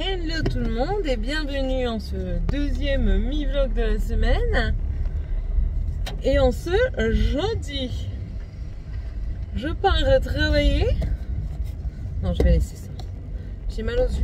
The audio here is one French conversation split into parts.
Hello tout le monde et bienvenue en ce deuxième mi-vlog de la semaine. Et en ce jeudi, je pars travailler. Non, je vais laisser ça. J'ai mal aux yeux.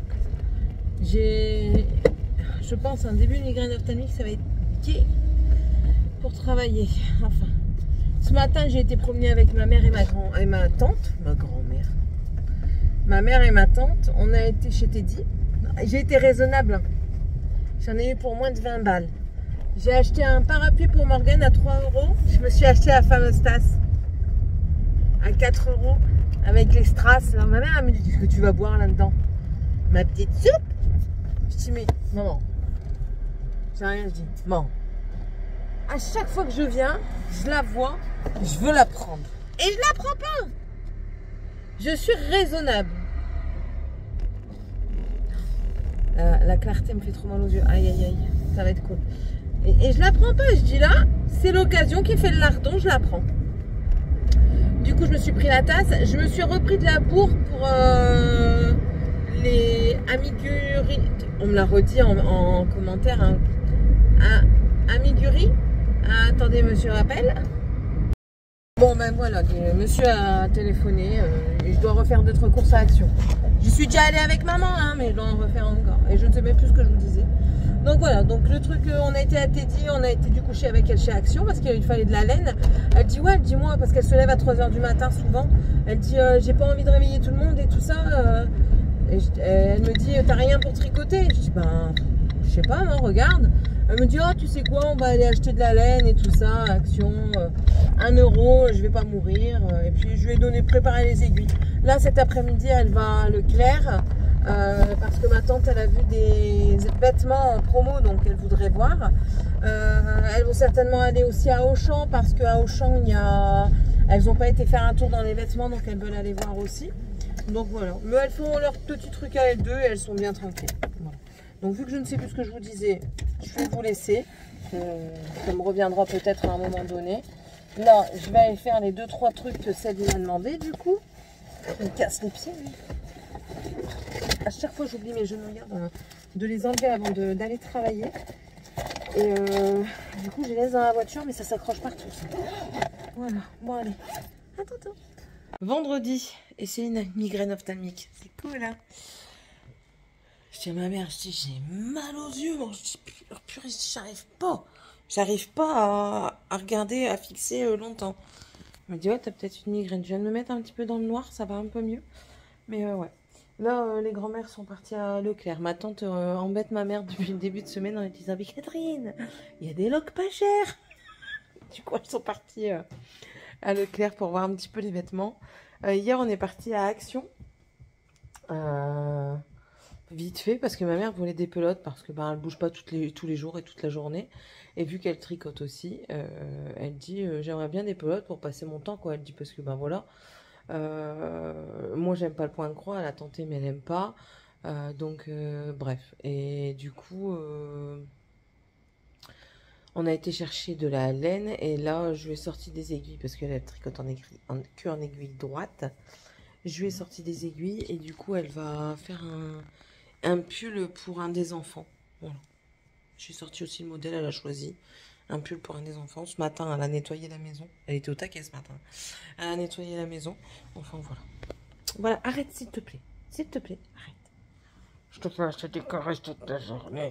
J'ai, je pense, un début de migraine ophtalmique, ça va être gai pour travailler. Enfin, ce matin, j'ai été promener avec ma mère et ma tante, ma grand-mère. Ma mère et ma tante, on a été chez Teddy. J'ai été raisonnable. J'en ai eu pour moins de 20 balles. J'ai acheté un parapluie pour Morgane à 3 €. Je me suis acheté la fameuse tasse à 4 € avec les strass. Alors, ma mère elle me dit, qu'est-ce que tu vas boire là-dedans? Ma petite soupe. Je dis, mais maman, j'ai rien dit. Maman, à chaque fois que je viens, je la vois, je veux la prendre. Et je la prends pas. Je suis raisonnable. La clarté me fait trop mal aux yeux. Aïe, aïe, aïe. Ça va être cool. Et je la prends pas. Je dis là, c'est l'occasion qui fait le lardon. Je la prends. Du coup, je me suis pris la tasse. Je me suis repris de la bourre pour les amiguris. On me l'a redit en commentaire. Hein. Amiguris. Attendez, monsieur rappelle. Bon ben voilà, monsieur a téléphoné, je dois refaire d'autres courses à Action. J'y suis déjà allée avec maman, hein, mais je dois en refaire encore. Et je ne sais même plus ce que je vous disais. Donc voilà, donc le truc, on a été à Teddy, on a été du coucher avec elle chez Action parce qu'il fallait de la laine. Elle dit ouais, elle dit moi, parce qu'elle se lève à 3 h du matin souvent. Elle dit j'ai pas envie de réveiller tout le monde et tout ça. Elle me dit t'as rien pour tricoter? Je dis ben, je sais pas, non, regarde. Elle me dit oh tu sais quoi, on va aller acheter de la laine et tout ça, Action, 1 €, je vais pas mourir. Et puis je lui ai donné préparer les aiguilles. Là cet après-midi elle va à Leclerc parce que ma tante elle a vu des vêtements en promo, donc elle voudrait voir. Elles vont certainement aller aussi à Auchan parce qu'à Auchan elles n'ont pas été faire un tour dans les vêtements, donc elles veulent aller voir aussi. Donc voilà, mais elles font leur petit truc à elles deux et elles sont bien tranquilles. Voilà. Donc vu que je ne sais plus ce que je vous disais, je vais vous laisser. Ça me reviendra peut-être à un moment donné. Là, je vais aller faire les 2-3 trucs que Céline m'a demandé du coup. Il me casse les pieds lui. À chaque fois j'oublie mes genouillères de les enlever avant d'aller travailler. Et du coup je les laisse dans la voiture mais ça s'accroche partout. Ça. Voilà, bon allez. Attends. Vendredi, et Céline a une migraine ophtalmique. C'est cool hein. Je dis à ma mère, je dis j'ai mal aux yeux. Bon, je dis purée, j'arrive pas à regarder, à fixer longtemps. Elle me dit ouais, t'as peut-être une migraine. Je viens de me mettre un petit peu dans le noir, ça va un peu mieux. Mais ouais. Là, les grands-mères sont parties à Leclerc. Ma tante embête ma mère depuis le début de semaine en lui disant mais Catherine, il y a des locs pas chers. Du coup, elles sont parties à Leclerc pour voir un petit peu les vêtements. Hier, on est parti à Action. Vite fait parce que ma mère voulait des pelotes parce que ben elle bouge pas tous les jours et toute la journée et vu qu'elle tricote aussi elle dit j'aimerais bien des pelotes pour passer mon temps quoi. Elle dit parce que ben voilà moi j'aime pas le point de croix, elle a tenté mais elle aime pas donc bref et du coup on a été chercher de la laine et là je lui ai sorti des aiguilles parce qu'elle tricote en aiguille droite. Je lui ai sorti des aiguilles et du coup elle va faire un pull pour un des enfants. Voilà. J'ai sorti aussi le modèle, elle a choisi. Un pull pour un des enfants. Ce matin, elle a nettoyé la maison. Elle était au taquet ce matin. Elle a nettoyé la maison. Enfin, voilà. Voilà, arrête s'il te plaît. S'il te plaît, arrête. Je te fais acheter des caresses toute la journée.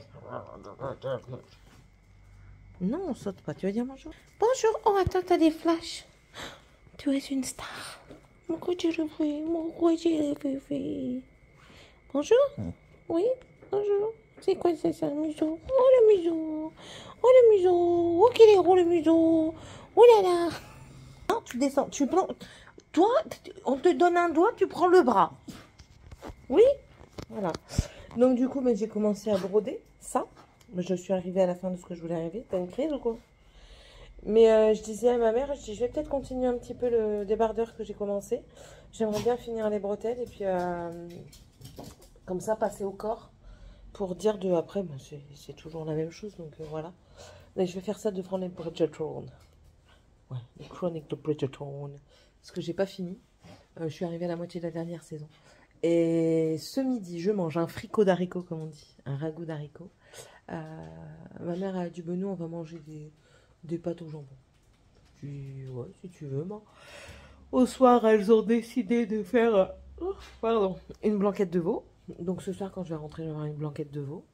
Non, on saute pas. Tu vas dire bonjour? Bonjour. Oh, attends, t'as des flashs. Tu es une star. Mon roi, j'ai rêvé. Bonjour? Oui, bonjour. C'est quoi ça, le museau? Oh, le museau. Oh, le museau. Oh, qu'il est gros, le museau. Oh là là. Non, tu descends. Tu prends... Toi, on te donne un doigt, tu prends le bras. Oui? Voilà. Donc, du coup, j'ai commencé à broder ça. Je suis arrivée à la fin de ce que je voulais arriver. T'as une crise ou quoi? Mais je disais à ma mère, je vais peut-être continuer un petit peu le débardeur que j'ai commencé. J'aimerais bien finir les bretelles et puis... comme ça, passer au corps pour dire de après, ben, c'est toujours la même chose, donc voilà. Mais je vais faire ça devant les Bridgerton. Ouais, les chroniques de Bridgerton. Parce que j'ai pas fini. Je suis arrivée à la moitié de la dernière saison. Et ce midi, je mange un fricot d'haricots, comme on dit, un ragoût d'haricots. Ma mère a dit, ben nous, on va manger des pâtes au jambon. Je dis, ouais, si tu veux, moi. Au soir, elles ont décidé de faire une blanquette de veau. Donc ce soir, quand je vais rentrer, je vais avoir une blanquette de veau.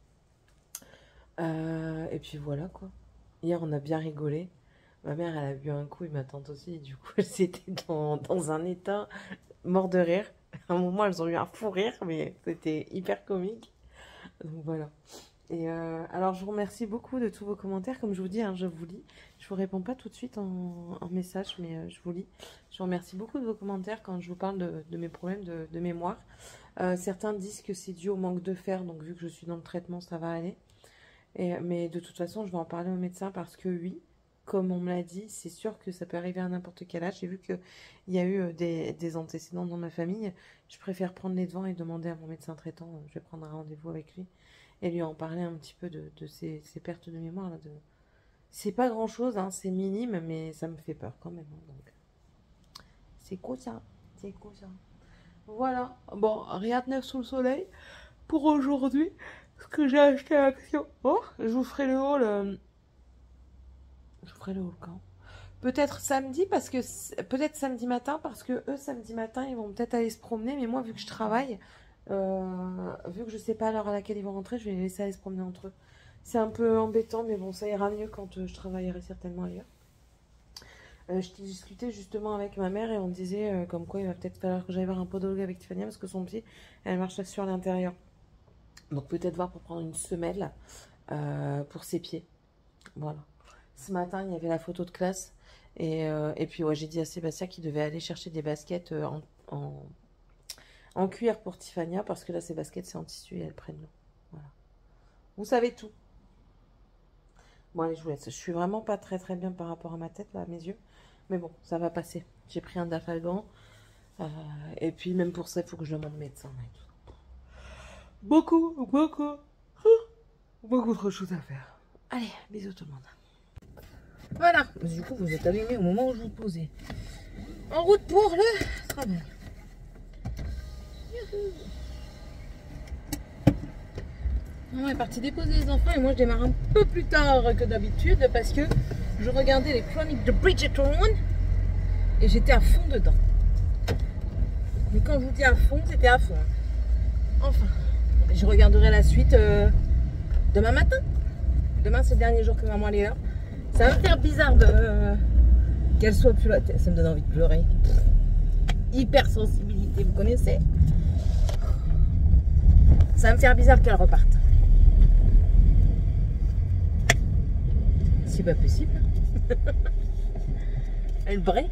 Et puis voilà, quoi. Hier, on a bien rigolé. Ma mère, elle a bu un coup et ma tante aussi. Et du coup, c'était dans un état mort de rire. À un moment, elles ont eu un fou rire, mais c'était hyper comique. Donc voilà. Et alors, je vous remercie beaucoup de tous vos commentaires. Comme je vous dis, hein, je vous lis. Je vous réponds pas tout de suite en message, mais je vous lis. Je vous remercie beaucoup de vos commentaires quand je vous parle de mes problèmes de mémoire. Certains disent que c'est dû au manque de fer. Donc, vu que je suis dans le traitement, ça va aller. Mais de toute façon, je vais en parler au médecin parce que oui, comme on me l'a dit, c'est sûr que ça peut arriver à n'importe quel âge. J'ai vu qu'il y a eu des antécédents dans ma famille. Je préfère prendre les devants et demander à mon médecin traitant. Je vais prendre un rendez-vous avec lui et lui en parler un petit peu de ces pertes de mémoire. Là, c'est pas grand-chose, hein, c'est minime, mais ça me fait peur quand même. Hein, donc c'est cool ça, c'est cool ça. Voilà, bon, rien de neuf sous le soleil pour aujourd'hui. Ce que j'ai acheté à Action. Oh, je vous ferai le haul. Je vous ferai le haul quand? Peut-être samedi, parce que peut-être samedi matin, parce que eux samedi matin ils vont peut-être aller se promener, mais moi vu que je travaille, vu que je sais pas à l'heure à laquelle ils vont rentrer, je vais les laisser aller se promener entre eux. C'est un peu embêtant, mais bon, ça ira mieux quand je travaillerai certainement ailleurs. Je discutais justement avec ma mère et on disait comme quoi il va peut-être falloir que j'aille voir un podologue avec Tiffany parce que son pied, elle marche sur l'intérieur. Donc peut-être voir pour prendre une semelle pour ses pieds. Voilà. Ce matin, il y avait la photo de classe. Et puis ouais, j'ai dit à Sébastien qu'il devait aller chercher des baskets en cuir pour Tiffania. Parce que là, ces baskets, c'est en tissu et elles prennent l'eau. Voilà. Vous savez tout. Bon, allez, je vous laisse. Je suis vraiment pas très très bien par rapport à ma tête, là, à mes yeux. Mais bon, ça va passer. J'ai pris un Dafalgan. Et puis même pour ça, il faut que je demande au médecin. Et tout. Beaucoup de choses à faire. Allez, bisous tout le monde. Voilà, du coup vous êtes allumé au moment où je vous posais. En route pour le travail. Maman est partie déposer les enfants et moi je démarre un peu plus tard que d'habitude parce que je regardais les chroniques de Bridgerton et j'étais à fond dedans. Mais quand je vous dis à fond, c'était à fond. Enfin. Je regarderai la suite demain matin. Demain, c'est le dernier jour que maman est là. Ça va me faire bizarre qu'elle soit plus là. Ça me donne envie de pleurer. Hypersensibilité, vous connaissez? Ça va me faire bizarre qu'elle reparte. C'est pas possible. Elle braie.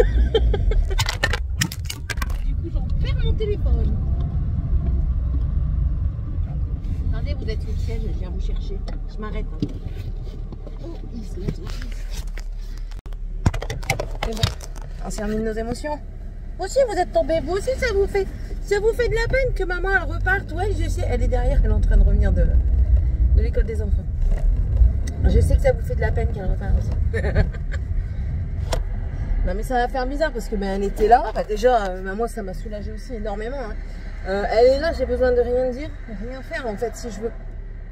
Du coup, j'en perds mon téléphone. Attendez, vous êtes sur le siège, je viens vous chercher. Je m'arrête. Hein. Oh, il se met. C'est bon. On termine nos émotions. Vous aussi, vous êtes tombés. Vous aussi, ça vous fait de la peine que maman elle reparte. Ouais, je sais, elle est derrière, elle est en train de revenir de l'école des enfants. Je sais que ça vous fait de la peine qu'elle reparte aussi. Non, mais ça va faire bizarre parce que ben, elle était là. Bah, déjà, moi, ça m'a soulagé aussi énormément. Hein. Elle est là, j'ai besoin de rien dire, rien faire en fait si je veux.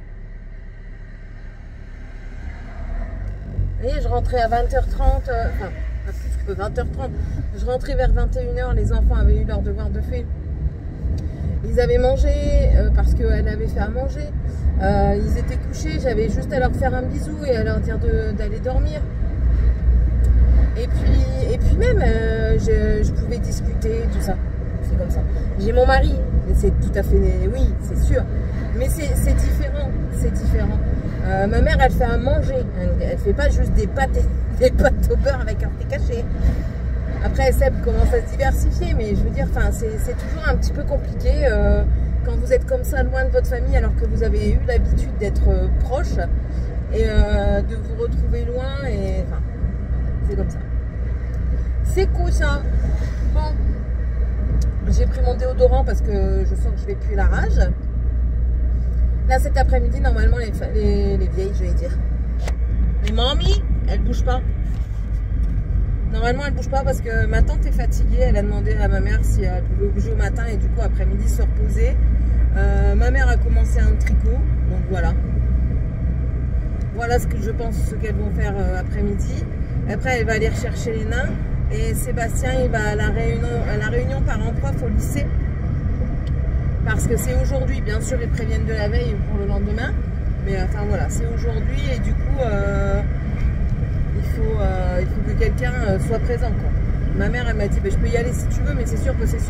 Vous voyez, je rentrais à 20h30, enfin, pas plus que 20h30. Je rentrais vers 21h, les enfants avaient eu leur devoir de fait. Ils avaient mangé parce qu'elle avait fait à manger. Ils étaient couchés, j'avais juste à leur faire un bisou et à leur dire d'aller dormir. Et puis même, je pouvais discuter, tout ça. C'est comme ça. J'ai mon mari, c'est tout à fait, oui, c'est sûr. Mais c'est différent, c'est différent. Ma mère, elle fait à manger. Elle fait pas juste des pâtes au beurre avec un thé caché. Après, Seb commence à se diversifier, mais je veux dire, c'est toujours un petit peu compliqué quand vous êtes comme ça loin de votre famille alors que vous avez eu l'habitude d'être proche et de vous retrouver loin. Et enfin, c'est comme ça. C'est cool ça. Bon. J'ai pris mon déodorant parce que je sens que je vais puer la rage. Là, cet après-midi, normalement, les vieilles, je vais dire. Les mamies, elles bougent pas. Normalement, elle bouge pas parce que ma tante est fatiguée. Elle a demandé à ma mère si elle pouvait bouger au matin et du coup, après-midi, se reposer. Ma mère a commencé un tricot, donc voilà. Voilà ce que je pense, ce qu'elles vont faire après-midi. Après, elle va aller rechercher les nains. Et Sébastien, il va à la réunion parents-prof au lycée. Parce que c'est aujourd'hui, bien sûr, ils préviennent de la veille pour le lendemain. Mais enfin voilà, c'est aujourd'hui et du coup, il faut que quelqu'un soit présent, quoi. Ma mère, elle m'a dit, bah, je peux y aller si tu veux, mais c'est sûr que c'est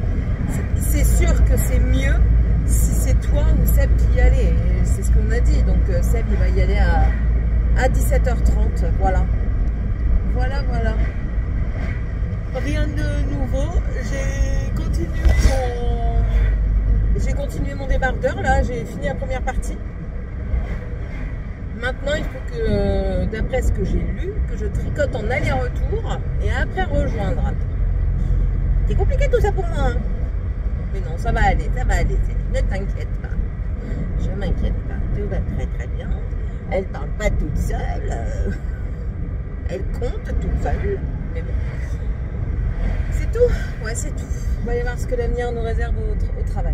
mieux si c'est toi ou Seb qui y allait. Et c'est ce qu'on a dit. Donc Seb, il va y aller à 17h30. Voilà. Voilà, voilà. Rien de nouveau. J'ai continué mon débardeur. Là, j'ai fini la première partie. Maintenant, il faut que, d'après ce que j'ai lu, que je tricote en aller-retour et après rejoindre. C'est compliqué tout ça pour moi. Hein. Mais non, ça va aller, ça va aller. Ne t'inquiète pas. Je m'inquiète pas. Tout va très très bien. Elle parle pas toute seule. Elle compte toute seule. Mais bon. C'est tout. Ouais, c'est tout. On va aller voir ce que l'avenir nous réserve au travail.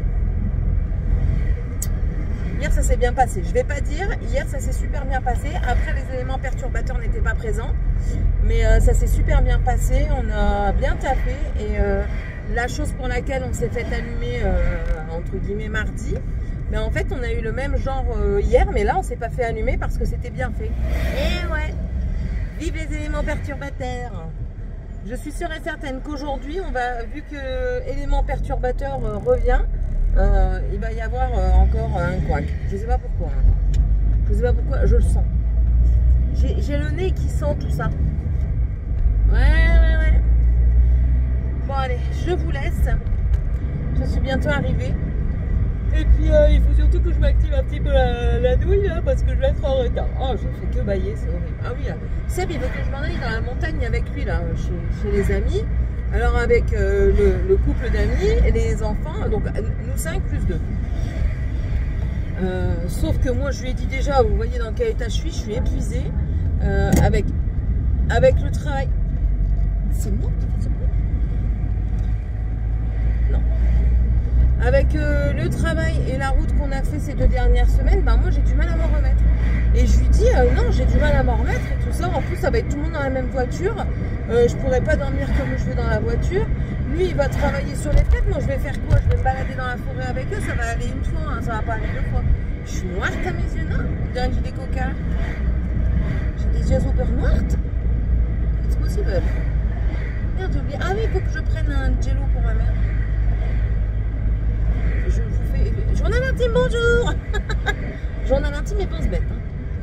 Hier, ça s'est bien passé. Je vais pas dire. Hier, ça s'est super bien passé. Après, les éléments perturbateurs n'étaient pas présents. Mais ça s'est super bien passé. On a bien taffé. Et la chose pour laquelle on s'est fait allumer, entre guillemets, mardi, mais en fait, on a eu le même genre hier. Mais là, on s'est pas fait allumer parce que c'était bien fait. Et ouais. Vive les éléments perturbateurs. Je suis sûre et certaine qu'aujourd'hui, vu que élément perturbateur revient, il va y avoir encore un couac. Je ne sais pas pourquoi. Je ne sais pas pourquoi, je le sens. J'ai le nez qui sent tout ça. Ouais. Bon allez, je vous laisse. Je suis bientôt arrivée. Et puis il faut surtout que je m'active un petit peu la nouille là, parce que je vais être en retard. Oh, je fais que bailler, c'est horrible. Ah oui, là. Seb, il veut que je m'en aille dans la montagne avec lui là, chez les amis. Alors avec le couple d'amis et les enfants, donc nous 5 plus 2. Sauf que moi je lui ai dit déjà, vous voyez dans quel état je suis épuisée avec le travail. C'est moi qui fais ce bruit? Non. Avec le travail et la route qu'on a fait ces 2 dernières semaines, ben moi j'ai du mal à m'en remettre. Et je lui dis non, j'ai du mal à m'en remettre et tout ça. En plus, ça va être tout le monde dans la même voiture. Je pourrais pas dormir comme je veux dans la voiture. Lui, il va travailler sur les fêtes. Moi, je vais faire quoi? Je vais me balader dans la forêt avec eux. Ça va aller une fois, hein, ça va pas aller 2 fois. Je suis noire à mes yeux, non? On dirait que j'ai des cocards. J'ai des yeux super noirs. C'est possible. Merde, j'ai oublié. Ah oui, il faut que je prenne un jello pour ma mère. Je vous fais. Journal intime, bonjour. Journal intime et pense bête. Hein.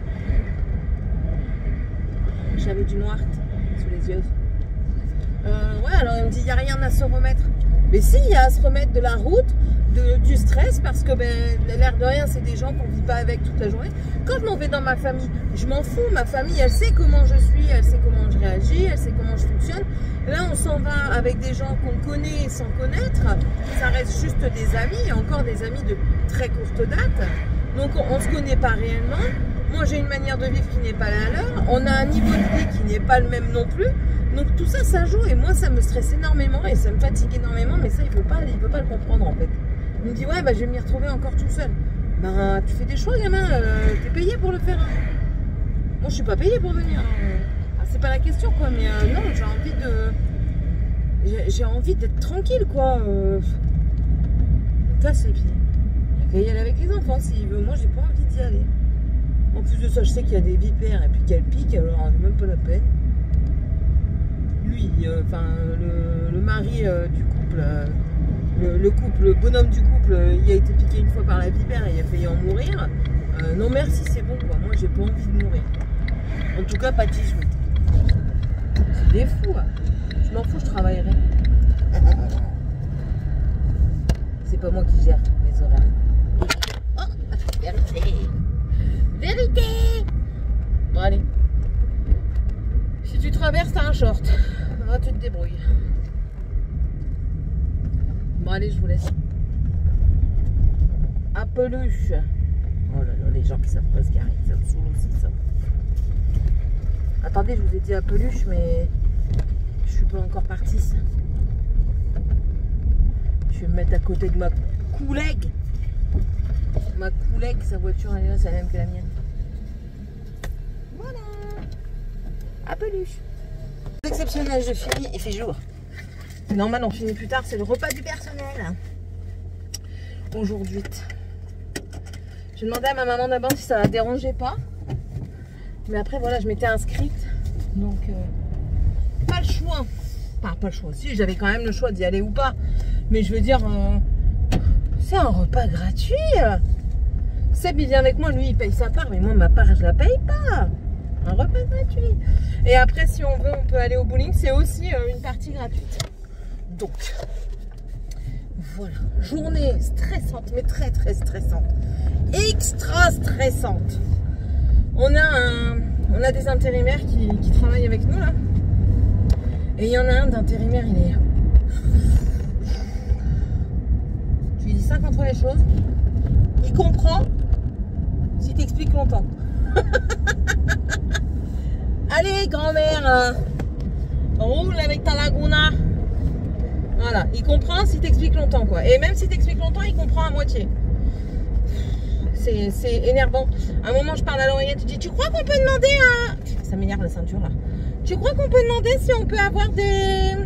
J'avais du noir sous les yeux. Ouais, alors il me dit il n'y a rien à se remettre. Mais si, il y a à se remettre de la route, du stress, parce que l'air de rien, c'est des gens qu'on ne vit pas avec toute la journée. Quand je m'en vais dans ma famille, je m'en fous. Ma famille, elle sait comment je suis, elle sait comment je réagis, elle sait comment je fonctionne. Là, on s'en va avec des gens qu'on connaît sans connaître. Ça reste juste des amis, et encore des amis de très courte date. Donc, on ne se connaît pas réellement. Moi, j'ai une manière de vivre qui n'est pas la leur. On a un niveau de vie qui n'est pas le même non plus. Donc, tout ça, ça joue. Et moi, ça me stresse énormément et ça me fatigue énormément. Mais ça, il ne veut pas le comprendre, en fait. Il me dit, ouais, bah, je vais m'y retrouver encore tout seul. Ben, tu fais des choix, gamin. T'es payé pour le faire. Hein. Moi, je suis pas payé pour venir. Ah, c'est pas la question, quoi. Mais non, j'ai envie d'être tranquille, quoi. Casse les pieds. Il va y aller avec les enfants s'il veut. Moi, j'ai pas envie d'y aller. En plus de ça, je sais qu'il y a des vipères et puis qu'elles piquent, alors c'est même pas la peine. Lui, le mari du couple, le bonhomme du couple, il a été piqué une fois par la vipère et il a failli en mourir. Non merci, c'est bon quoi. Moi, j'ai pas envie de mourir. En tout cas, pas de jouet. C'est des fous. Hein. Je m'en fous, je travaillerai. C'est pas moi qui gère mes horaires. Oh, vérité. Vérité. Bon, allez. Si tu traverses, t'as un short. Là, tu te débrouilles. Bon, allez, je vous laisse. À peluche. Oh là là, les gens qui savent pas ce qui arrive, ça me saoule aussi, ça. Attendez, je vous ai dit à peluche, mais je suis pas encore partie. Je vais me mettre à côté de ma collègue. Ma collègue, sa voiture, elle est là, c'est la même que la mienne. Voilà. À peluche. Exceptionnel, je finis, il fait jour. C'est normal, on finit plus tard, c'est le repas du personnel. Aujourd'hui. J'ai demandé à ma maman d'abord si ça la dérangeait pas. Mais après, voilà, je m'étais inscrite. Donc, pas le choix. Enfin, pas le choix. Si, j'avais quand même le choix d'y aller ou pas. Mais je veux dire, c'est un repas gratuit. Seb, il vient avec moi, lui, il paye sa part. Mais moi, ma part, je la paye pas. Un repas gratuit. Et après, si on veut, on peut aller au bowling. C'est aussi une partie gratuite. Donc, voilà. Journée stressante, mais très, très stressante. Extra stressante. On a des intérimaires qui travaillent avec nous, là. Et il y en a un d'intérimaire, il est... Tu lui dis ça contre les choses. Il comprend si t'expliques longtemps. Allez, grand-mère, roule avec ta Laguna. Voilà, il comprend si t'expliques longtemps, quoi. Et même si t'expliques longtemps, il comprend à moitié. C'est énervant. À un moment, je parle à l'oreillette, je dis, tu crois qu'on peut demander à... Ça m'énerve la ceinture, là. Tu crois qu'on peut demander si on peut avoir des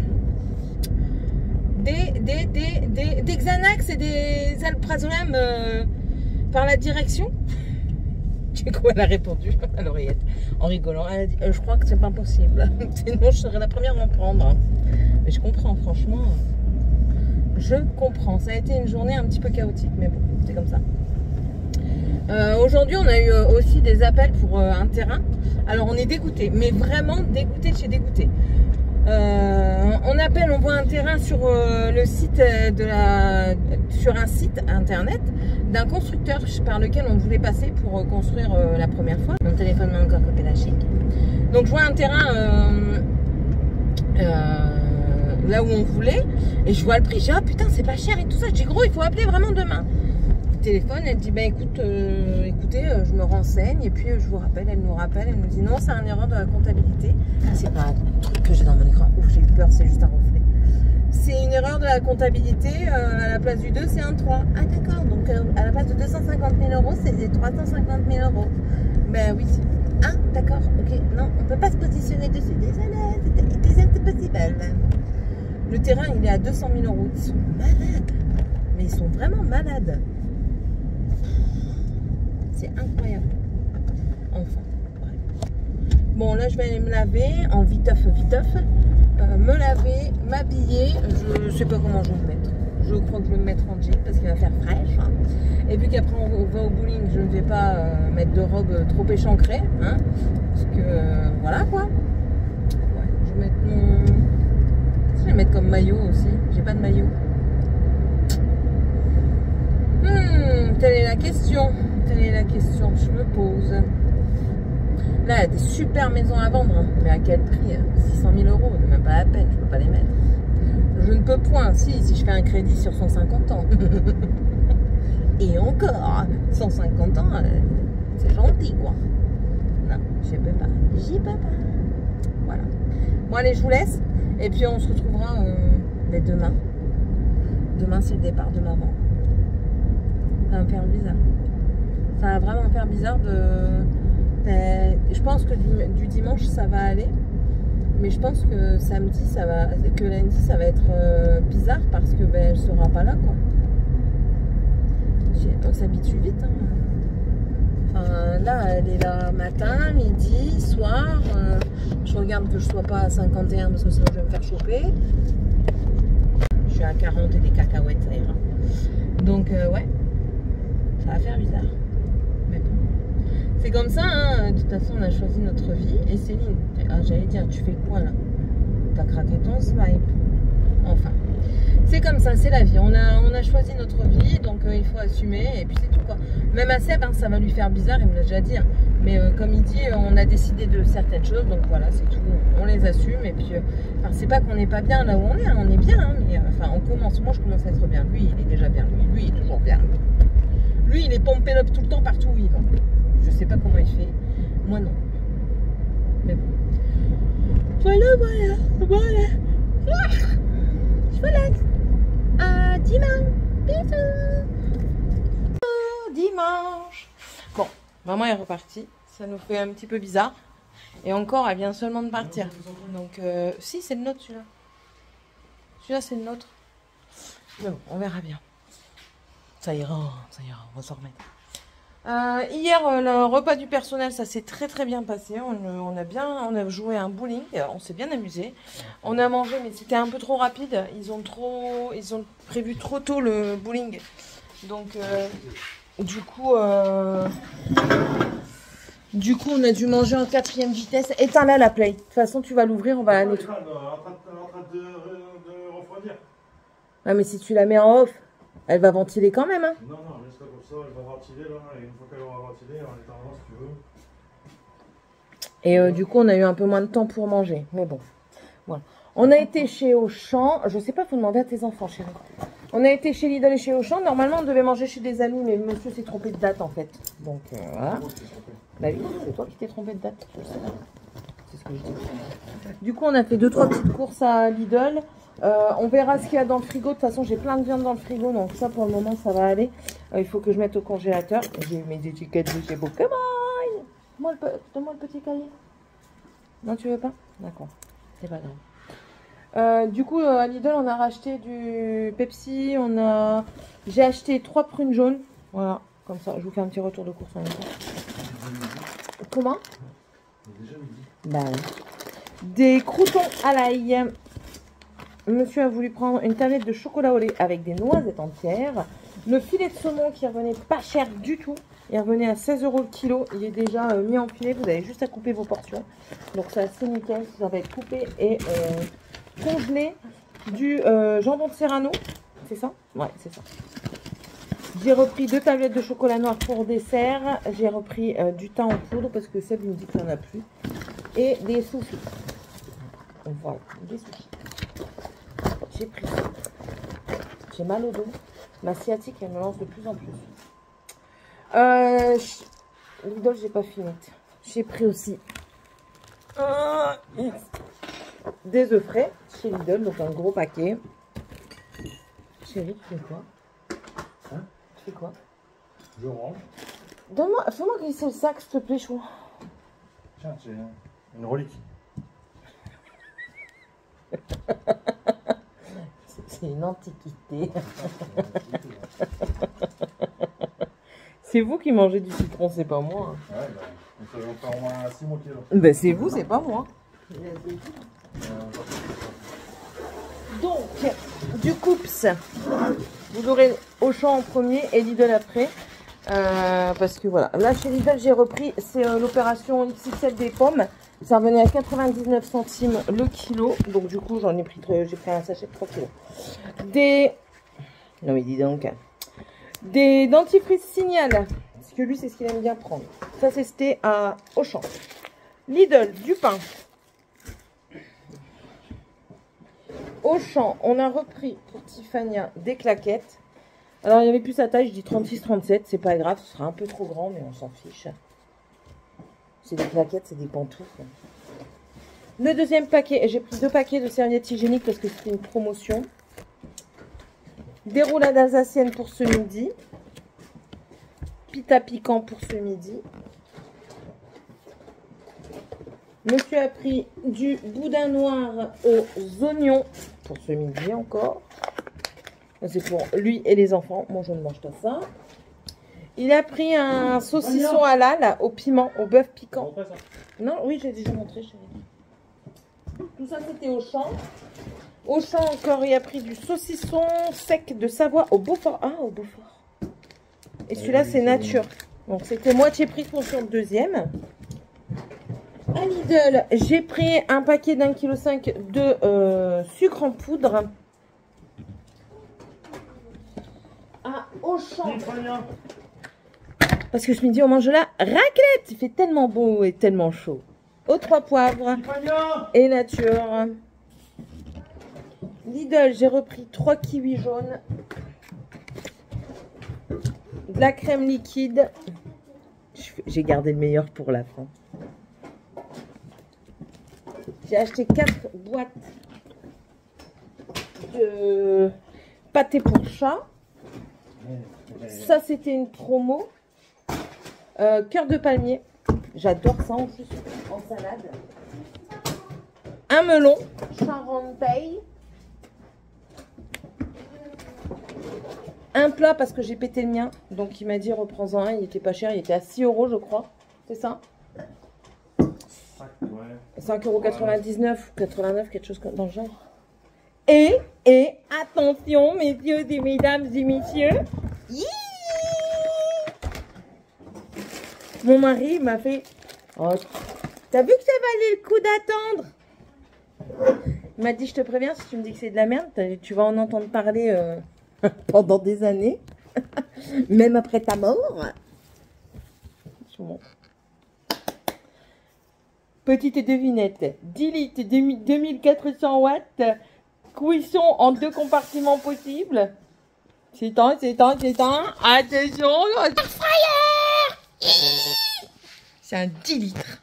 Xanax et des Alprazolam par la direction? Tu sais quoi, elle a répondu à l'oreillette en rigolant. Elle a dit, je crois que c'est pas possible. Sinon, je serais la première à en prendre. Mais je comprends, franchement. Je comprends. Ça a été une journée un petit peu chaotique, mais bon, c'est comme ça. Aujourd'hui, on a eu aussi des appels pour un terrain. Alors, on est dégoûté, mais vraiment dégoûté de chez dégoûté. On appelle, on voit un terrain sur le site sur un site internet d'un constructeur par lequel on voulait passer pour construire la première fois. Mon téléphone m'a encore copié la chic. Donc, je vois un terrain là où on voulait et je vois le prix. Je dis, ah putain, c'est pas cher et tout ça. Je dis, gros, il faut appeler vraiment demain. Téléphone, elle dit, ben écoute, écoutez, je me renseigne et puis je vous rappelle, elle nous rappelle, elle nous dit non, c'est une erreur de la comptabilité. C'est pas un truc que j'ai dans mon écran, ouf, j'ai eu peur, c'est juste un reflet. C'est une erreur de la comptabilité, à la place du 2, c'est un 3. Ah d'accord, donc à la place de 250 000 euros, c'est 350 000 euros. Ben oui. Ah d'accord, ok, non, on peut pas se positionner dessus, désolé, c'est possible. Le terrain, il est à 200 000 euros, ils sont malades, mais ils sont vraiment malades. C'est incroyable. Enfin, bref. Bon, là, je vais aller me laver en viteuf. Me laver, m'habiller. Je sais pas comment je vais me mettre. Je crois que je vais me mettre en jean parce qu'il va faire fraîche. Hein. Et puis qu'après, on va au bowling, je ne vais pas mettre de robe trop échancrée. Hein, parce que, voilà quoi. Ouais, je vais mettre mon... Je vais mettre comme maillot aussi. J'ai pas de maillot. Telle est la question. Telle est la question que je me pose. Là, il y a des super maisons à vendre. Hein. Mais à quel prix? 600 000 euros, même pas la peine, je ne peux pas les mettre. Je ne peux point, si je fais un crédit sur 150 ans. Et encore, 150 ans, c'est gentil, quoi. Non, je peux pas. J'y peux pas. Voilà. Bon, allez, je vous laisse. Et puis, on se retrouvera demain. Demain, c'est le départ de maman. Ça va me faire bizarre. Ça va vraiment me faire bizarre de... Je pense que du dimanche, ça va aller. Mais je pense que samedi, que lundi, ça va être bizarre parce que ben, elle sera pas là, quoi. On s'habitue vite. Hein. Enfin, là, elle est là matin, midi, soir. Je regarde que je sois pas à 51 parce que sinon je vais me faire choper. Je suis à 40 et des cacahuètes, ça ira. Donc, ouais. Ça va faire bizarre. Mais bon. C'est comme ça, hein. De toute façon, on a choisi notre vie. Et Céline, j'allais dire, tu fais quoi là? T'as craqué ton swipe. Enfin, c'est comme ça, c'est la vie. On a choisi notre vie, donc il faut assumer. Et puis c'est tout quoi. Même à Seb, hein, ça va lui faire bizarre, il me l'a déjà dit. Hein. Mais comme il dit, on a décidé de certaines choses, donc voilà, c'est tout. On les assume. Et puis, enfin, c'est pas qu'on n'est pas bien là où on est, hein, on est bien. Hein, mais enfin, on commence. Moi, je commence à être bien. Lui, il est déjà bien. Lui, il est toujours bien. Lui, il est pompé up tout le temps partout où il va. Je sais pas comment il fait. Moi, non. Mais bon. Voilà. Je vous laisse. À dimanche. Bisous. Dimanche. Bon, maman est repartie. Ça nous fait un petit peu bizarre. Et encore, elle vient seulement de partir. Donc, si, c'est le nôtre celui-là. Celui-là, c'est le nôtre. Mais bon, on verra bien. Ça ira, on va s'en remettre. Hier, le repas du personnel, ça s'est très bien passé. On a joué à un bowling, on s'est bien amusé. On a mangé, mais c'était un peu trop rapide. Ils ont prévu trop tôt le bowling. Donc, du coup, on a dû manger en 4e vitesse. Éteins-la la play. De toute façon, tu vas l'ouvrir, on va la nettoyer. En train de refroidir. Ah, mais si tu la mets en off, elle va ventiler quand même. Hein. Non, laisse-la comme ça, elle va ventiler là. Et une fois qu'elle aura ventilé, on est en avance si tu veux. Et du coup, on a eu un peu moins de temps pour manger. Mais bon, voilà. On a été chez Auchan. Je sais pas, faut demander à tes enfants, chérie. On a été chez Lidl et chez Auchan. Normalement, on devait manger chez des amis, mais monsieur s'est trompé de date en fait. Donc voilà. Bah oui, c'est toi qui t'es trompé de date. Je sais pas. C'est ce que je dis. Du coup, on a fait 2-3 petites courses à Lidl. On verra ce qu'il y a dans le frigo. De toute façon, j'ai plein de viande dans le frigo. Donc ça, pour le moment, ça va aller. Il faut que je mette au congélateur. J'ai mes étiquettes de chez Pokémon. Donne-moi le petit cahier. Non, tu veux pas? D'accord. C'est pas grave. Du coup, à Lidl, on a racheté du Pepsi. J'ai acheté 3 prunes jaunes. Voilà, comme ça. Je vous fais un petit retour de course en même temps. Comment? Bah oui. Des croûtons à l'ail. Monsieur a voulu prendre une tablette de chocolat au lait avec des noisettes entières. Le filet de saumon qui revenait pas cher du tout. Il revenait à 16 € le kilo. Il est déjà mis en filet. Vous avez juste à couper vos portions. Donc c'est assez nickel. Ça va être coupé et congelé. Du jambon de Serrano. C'est ça? Ouais, c'est ça. J'ai repris 2 tablettes de chocolat noir pour dessert. J'ai repris du thym en poudre parce que Seb me dit qu'il n'y en a plus. Et des sushis. Voilà, des sushis. J'ai pris ça. J'ai mal au dos. Ma sciatique, elle me lance de plus en plus. Lidl, j'ai pas fini. J'ai pris aussi des œufs frais chez Lidl, donc un gros paquet. Chérie, tu fais quoi? Hein? Tu fais quoi? Je range. Donne-moi, fais-moi glisser le sac, s'il te plaît, chou. Tiens, c'est une relique. C'est une antiquité. C'est vous qui mangez du citron, c'est pas moi. Ouais, bah, ça va faire au moins 6 mois qu'il est là. Ben c'est vous, c'est pas moi. Donc, du Coups, vous aurez Auchan en premier et Lidl après. Parce que voilà, là chez Lidl j'ai repris, c'est l'opération XXL des pommes. Ça revenait à 99 centimes le kilo. Donc du coup j'ai pris un sachet de 3 kilos. Non mais dis donc. Des dentifrices Signal. Parce que lui c'est ce qu'il aime bien prendre. Ça c'était à Auchan. Lidl, du pain. Auchan, on a repris pour Tiffania des claquettes. Alors il n'y avait plus sa taille, je dis 36-37, c'est pas grave, ce sera un peu trop grand, mais on s'en fiche. C'est des claquettes, c'est des pantoufles. Le deuxième paquet, j'ai pris 2 paquets de serviettes hygiéniques parce que c'était une promotion. Des roulades alsaciennes pour ce midi. Pita piquant pour ce midi. Monsieur a pris du boudin noir aux oignons pour ce midi encore. C'est pour lui et les enfants. Moi, je ne mange pas ça. Il a pris un saucisson halal au piment, au bœuf piquant. Non, oui, j'ai déjà montré, chérie. Tout ça, c'était au champ. Au champ, encore, il a pris du saucisson sec de Savoie au Beaufort. Ah, au Beaufort. Et celui-là, c'est nature. Donc, c'était moitié prix pour le deuxième. À Lidl, j'ai pris un paquet d'1,5 kg de sucre en poudre. Auchan. Parce que ce midi on mange la raclette. Il fait tellement beau et tellement chaud. Aux 3 poivres et nature. Lidl, j'ai repris 3 kiwis jaunes. De la crème liquide. J'ai gardé le meilleur pour la fin. J'ai acheté 4 boîtes de pâté pour chat. Ça, c'était une promo. Cœur de palmier. J'adore ça en plus en salade. Un melon. Charentais. Un plat parce que j'ai pété le mien. Donc il m'a dit reprends-en un. Il était pas cher. Il était à 6 € je crois. C'est ça? 5,99 € ou 89, quelque chose dans le genre. Et attention, messieurs et mesdames et messieurs. Mon mari m'a fait... Oh, t'as vu que ça valait le coup d'attendre? Il m'a dit, je te préviens, si tu me dis que c'est de la merde, tu vas en entendre parler pendant des années. Même après ta mort. Petite devinette. 10 litres, 2400 watts. Cuisson en 2 compartiments possibles. C'est temps. Attention, c'est un 10 litres.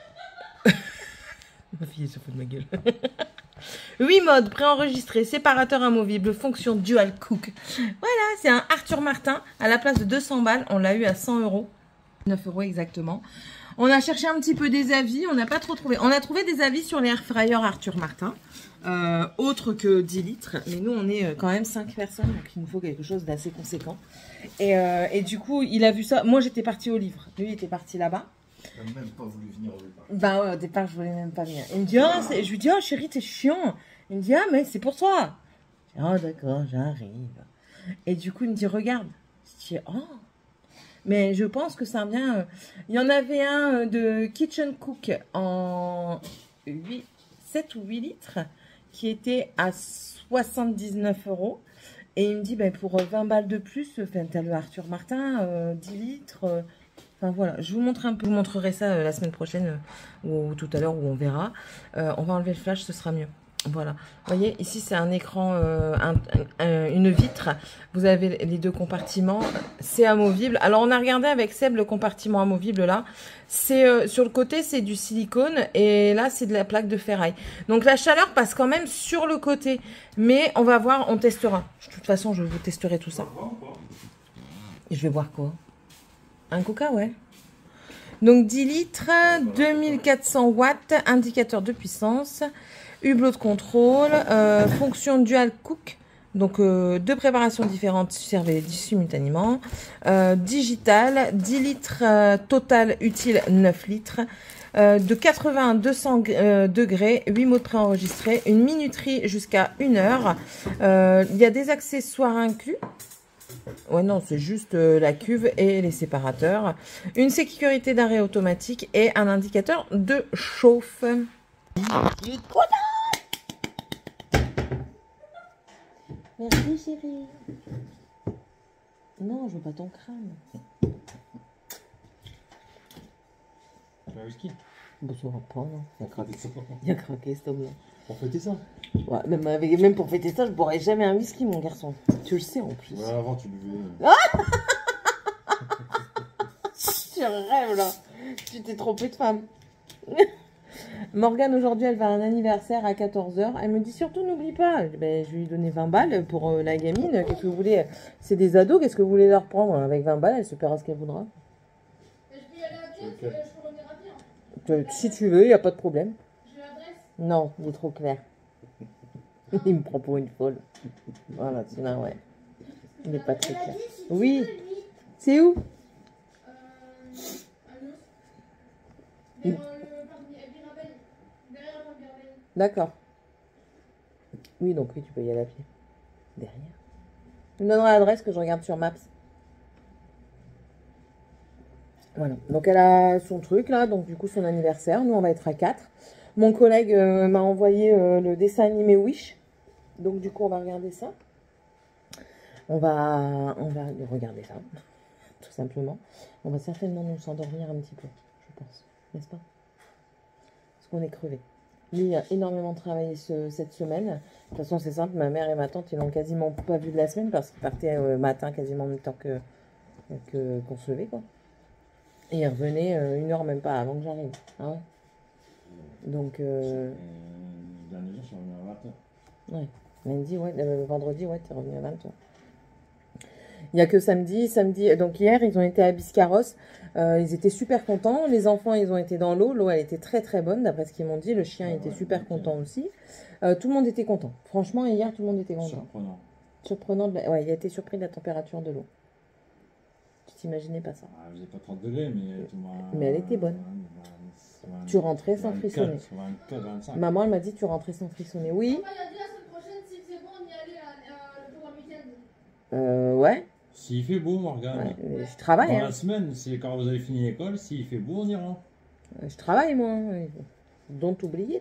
Ma fille se fout de ma gueule. 8 modes préenregistrés, séparateur amovible, fonction dual cook. Voilà, c'est un Arthur Martin. À la place de 200 balles, on l'a eu à 100 €. 9 € exactement. On a cherché un petit peu des avis, on n'a pas trop trouvé. On a trouvé des avis sur les air fryers Arthur Martin, autres que 10 litres. Mais nous, on est quand même 5 personnes, donc il nous faut quelque chose d'assez conséquent. Et du coup, il a vu ça. Moi, j'étais partie au livre. Lui, il était parti là-bas. Il n'a même pas voulu venir au départ. Bah ouais, au départ, je voulais même pas venir. Il me dit, ah, je lui dis, ah, chérie, t'es chiant. Il me dit, ah, mais c'est pour toi. Je dis, oh, d'accord, j'arrive. Et du coup, il me dit, regarde. Je dis, oh. Mais je pense que ça vient... il y en avait un de Kitchen Cook en 7 ou 8 litres qui était à 79 €. Et il me dit, ben, pour 20 balles de plus, t'as le Arthur Martin, 10 litres... Enfin voilà, je vous montre un peu, je vous montrerai ça la semaine prochaine ou tout à l'heure où on verra. On va enlever le flash, ce sera mieux. Voilà, vous voyez, ici c'est un écran, une vitre. Vous avez les 2 compartiments, c'est amovible. Alors on a regardé avec Seb le compartiment amovible là. C'est sur le côté c'est du silicone et là c'est de la plaque de ferraille. Donc la chaleur passe quand même sur le côté. Mais on va voir, on testera. De toute façon je vous testerai tout ça. Et je vais voir quoi? Un coca, ouais. Donc 10 litres, 2400 watts, indicateur de puissance, hublot de contrôle, fonction dual cook, donc 2 préparations différentes servées simultanément, digital, 10 litres, total utile 9 litres, de 80 à 200 degrés, 8 modes préenregistrés, une minuterie jusqu'à 1 heure, il y a des accessoires inclus. Ouais, non, c'est juste la cuve et les séparateurs. Une sécurité d'arrêt automatique et un indicateur de chauffe. Merci, chérie. Non, je veux pas ton crâne. Un whisky. Bon, ça va pas, non. Il a craqué ça. Il a craqué, cet homme-là. Pour fêter ça. Ouais, même pour fêter ça, je boirais jamais un whisky, mon garçon. Tu le sais en plus. Ouais, avant tu buvais. Je rêve là. Tu t'es trompée de femme. Morgane aujourd'hui elle va à un anniversaire à 14 h. Elle me dit surtout n'oublie pas. Ben, je lui ai donné 20 balles pour la gamine. Qu'est-ce que vous voulez? C'est des ados, qu'est-ce que vous voulez leur prendre? Avec 20 balles, elle se paiera ce qu'elle voudra. Je peux y aller à pied, je peux revenir à pied. Si tu veux, il n'y a pas de problème. J'ai l'adresse. Non, il est trop clair. Il me prend pour une folle. Voilà, sinon, ouais. Il n'est pas très clair. Oui. C'est où? D'accord. Oui, donc oui, tu peux y aller à pied. Derrière. Tu me donneras l'adresse que je regarde sur Maps. Voilà. Donc elle a son truc là, donc du coup son anniversaire. Nous on va être à 4. Mon collègue m'a envoyé le dessin animé Wish. Donc du coup on va regarder ça. On va regarder ça. Tout simplement. On va certainement nous s'endormir un petit peu, je pense. N'est-ce pas? Parce qu'on est crevé. Lui, il a énormément travaillé cette semaine. De toute façon, c'est simple, ma mère et ma tante, ils l'ont quasiment pas vu de la semaine parce qu'ils partaient matin quasiment en même temps qu'on se levait, quoi. Et ils revenaient 1 heure même pas avant que j'arrive. Ah ouais. Donc, Le dernier jour, je suis revenu à 20h. ouais. Lundi, ouais. Vendredi, ouais, t'es revenu à 20h. Il n'y a que samedi. Donc hier, ils ont été à Biscarrosse. Ils étaient super contents. Les enfants, ils ont été dans l'eau. L'eau, elle était très très bonne, d'après ce qu'ils m'ont dit. Le chien était super content aussi. Tout le monde était content. Franchement, hier, tout le monde était content. Surprenant. Surprenant. Ouais, il a été surpris de la température de l'eau. Tu t'imaginais pas ça. Ah, vous n'avez pas 30 degrés, Mais elle était bonne. Tu rentrais sans frissonner. 24, 25. Maman, elle m'a dit tu rentrais sans frissonner. Oui. Papa, il a dit la semaine prochaine, si c'est bon, on y allait pour un week-end. Ouais. S'il fait beau, Morgane. Ouais, je travaille. Dans Hein. la semaine, c'est quand vous avez fini l'école, s'il fait beau, on ira. Je travaille, moi. Don't oublier.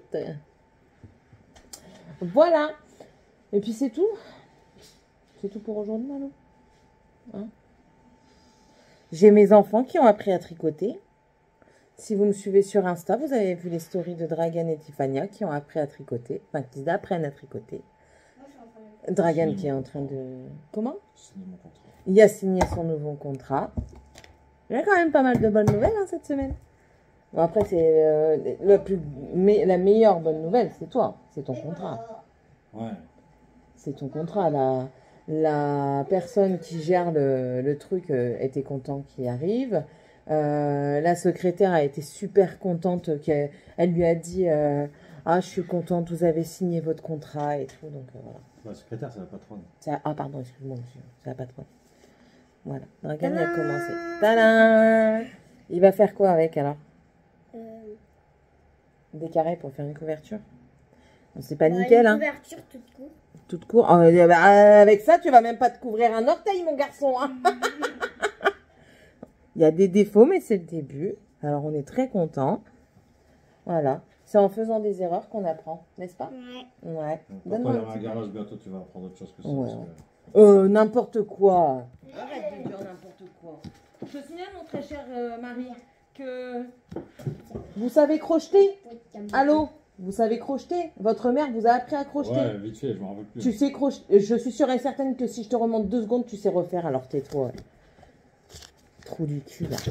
Voilà. Et puis c'est tout. C'est tout pour aujourd'hui, Malo. Hein? J'ai mes enfants qui ont appris à tricoter. Si vous me suivez sur Insta, vous avez vu les stories de Dragan et Tiffania qui ont appris à tricoter. Enfin, qui apprennent à tricoter. Moi, je suis en train de... Dragan qui est en train de... Comment? Signer mon contrat. Il a signé son nouveau contrat. Il y a quand même pas mal de bonnes nouvelles hein, cette semaine. Bon, après, c'est la meilleure bonne nouvelle, c'est toi. C'est ton contrat. Ouais. C'est ton contrat. La personne qui gère le truc était content qu'il arrive. La secrétaire a été super contente. Elle lui a dit ah, je suis contente, vous avez signé votre contrat et tout. Donc voilà. La secrétaire, c'est la patronne. Ah, pardon, excuse-moi, monsieur. C'est la patronne. Voilà. Dragan, il a commencé. Tadam! Il va faire quoi avec alors? Des carrés pour faire une couverture. Bon, c'est pas nickel, hein. Couverture toute courte. Toute court. Oh, avec ça, tu vas même pas te couvrir un orteil, mon garçon. Hein. Il y a des défauts, mais c'est le début. Alors, on est très content. Voilà. C'est en faisant des erreurs qu'on apprend, n'est-ce pas? Ouais. Ouais. Quand Donne-moi il y un aura un petit garage, bientôt, tu vas apprendre autre chose que ça. Ouais. Parce que... N'importe quoi. Arrête de dire n'importe quoi. Je te signale, mon très cher mari, que vous savez crocheter. Allô? Vous savez crocheter? Votre mère vous a appris à crocheter? Ouais, vite fait, je m'en rappelle plus. Tu sais crocheter? Je suis sûre et certaine que si je te remonte 2 secondes, tu sais refaire, alors tais-toi. Trou du cul, là.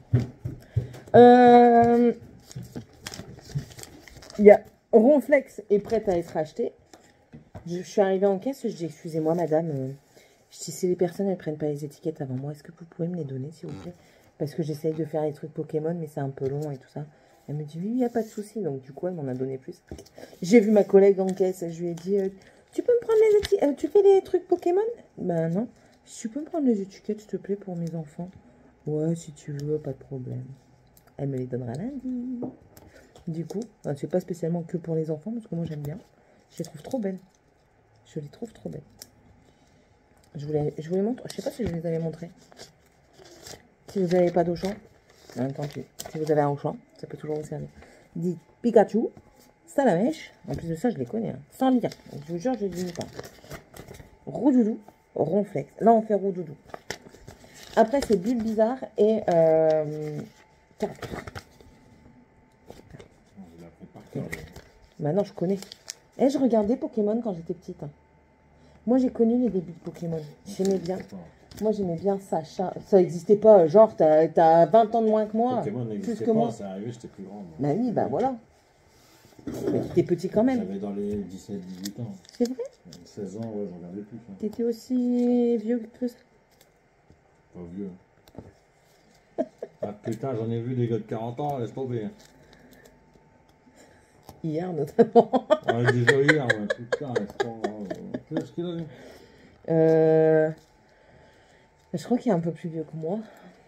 Il y a Ronflex est prête à être acheté. Je suis arrivée en caisse, je dis excusez-moi madame, si les personnes elles prennent pas les étiquettes avant moi, est-ce que vous pouvez me les donner s'il vous plaît? Parce que j'essaye de faire les trucs Pokémon mais c'est un peu long et tout ça. Elle me dit oui, il n'y a pas de souci, donc du coup elle m'en a donné plus. J'ai vu ma collègue en caisse, je lui ai dit tu peux me prendre les étiquettes, tu fais les trucs Pokémon? Ben non, tu peux me prendre les étiquettes s'il te plaît pour mes enfants? Ouais si tu veux, pas de problème. Elle me les donnera lundi. Du coup, c'est pas spécialement que pour les enfants parce que moi j'aime bien. Je les trouve trop belles. Je les trouve trop belles. Je vous les montre. Je sais pas si je les avais montrées. Si vous n'avez pas d'Auchan, tant pis. Si vous avez un Auchan, ça peut toujours vous servir. Dit Pikachu, Salamèche. En plus de ça, je les connais. Hein. Sans lien. Je vous jure, je ne les dis pas. Roudoudou, Ronflex. Là, on fait Roudoudou. Après, c'est Bulle Bizarre et Cactus. Maintenant, je connais. Et je regardais Pokémon quand j'étais petite. Moi, j'ai connu les débuts de Pokémon. J'aimais bien. Moi, j'aimais bien Sacha. Ça n'existait pas. Genre, t'as 20 ans de moins que moi. Pokémon n'existait pas, c'est arrivé, j'étais plus grand. Bah oui, bah voilà. Mais t'étais petit quand même. J'avais dans les 17-18 ans. C'est vrai? 16 ans, ouais, je regardais plus. Hein. T'étais aussi vieux que ça? Pas vieux. Ah putain, j'en ai vu des gars de 40 ans, laisse tomber. Hier, notamment. Ouais, déjà hier, ouais, putain, laisse tomber. Qu'est-ce qu'il a vu? Je crois qu'il est un peu plus vieux que moi.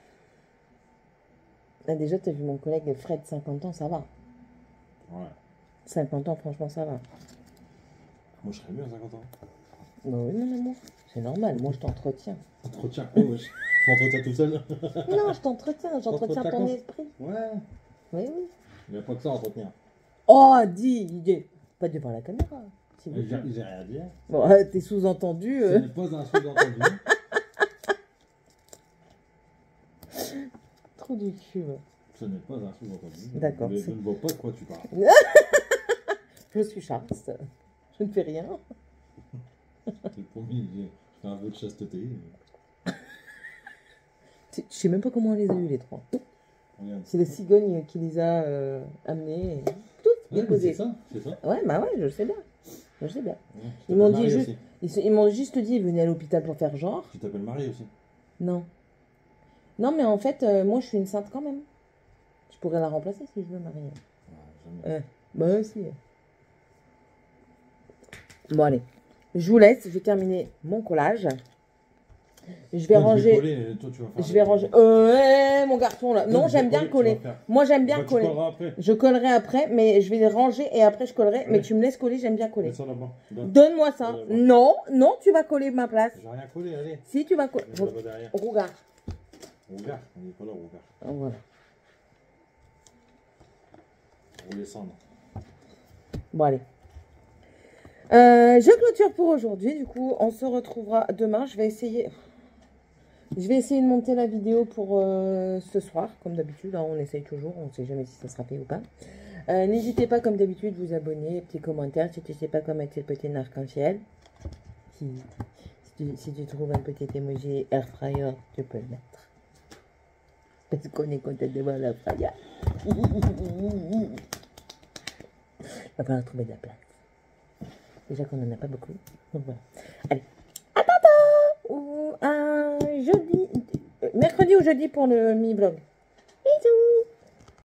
Là, déjà, t'as vu mon collègue Fred, 50 ans, ça va. Ouais. 50 ans, franchement, ça va. Moi, je serais mieux à 50 ans. Bah oui, mon amour. C'est normal, moi, je t'entretiens. Entretien quoi, wesh? Je m'entretiens tout seul? Non, je t'entretiens, j'entretiens ton esprit. Ouais. Oui, oui. Il n'y a pas que ça à entretenir. Oh, dis, pas devant la caméra. J'ai rien à dire. Bon, t'es sous-entendu. Ce n'est pas un sous-entendu. Trop du cul. Ce n'est pas un sous-entendu. D'accord. Je ne vois pas de quoi tu parles. Je suis chaste. Je ne fais rien. J'ai promis, j'ai fait un vœu de chasteté. Je sais même pas comment on les a eu les trois. C'est la cigogne qui les a amenés. Tout. déposé. C'est ça, c'est ça. Ouais, bah ouais, je sais bien. Je sais bien. Ouais, Ils m'ont dit Marie juste, aussi. ils m'ont juste dit, venez à l'hôpital pour faire genre. Tu t'appelles Marie aussi. Non. Non, mais en fait, moi, je suis une sainte quand même. Je pourrais la remplacer si je veux, Marie. Jamais. Bah aussi. Bon, allez. Je vous laisse. Je vais terminer mon collage. Je vais Toi, ranger. coller, toi, tu vas faire Je vais ranger. Ouais, mon garçon là. Non, Toi, j'aime bien coller. Moi, j'aime bien Bah, coller. Tu colleras après. Je collerai après, mais je vais les ranger et après je collerai. Ouais. Mais tu me laisses coller, j'aime bien coller. Mets ça là-bas. Donne. Donne-moi ça. Ouais, ouais. Non, non, tu vas coller ma place. J'ai rien collé, allez. Si, tu vas coller. Mets là-bas derrière. Regarde. Regarde, on n'est pas là, regarde. Voilà. On va descendre. Bon, allez. Je clôture pour aujourd'hui. Du coup, on se retrouvera demain. Je vais essayer de monter la vidéo pour ce soir, comme d'habitude. Hein, on essaye toujours. On ne sait jamais si ça sera fait ou pas. N'hésitez pas, comme d'habitude, vous abonner, petit commentaire. Si tu ne sais pas comment mettre le petit arc-en-ciel. Si tu trouves un petit emoji air fryer, tu peux le mettre. Parce qu'on est content de voir l'air fryer. Il va falloir trouver de la place. Déjà qu'on n'en a pas beaucoup. Donc voilà. Allez. À tantôt! Ou un jeudi. Mercredi ou jeudi pour le mi-vlog.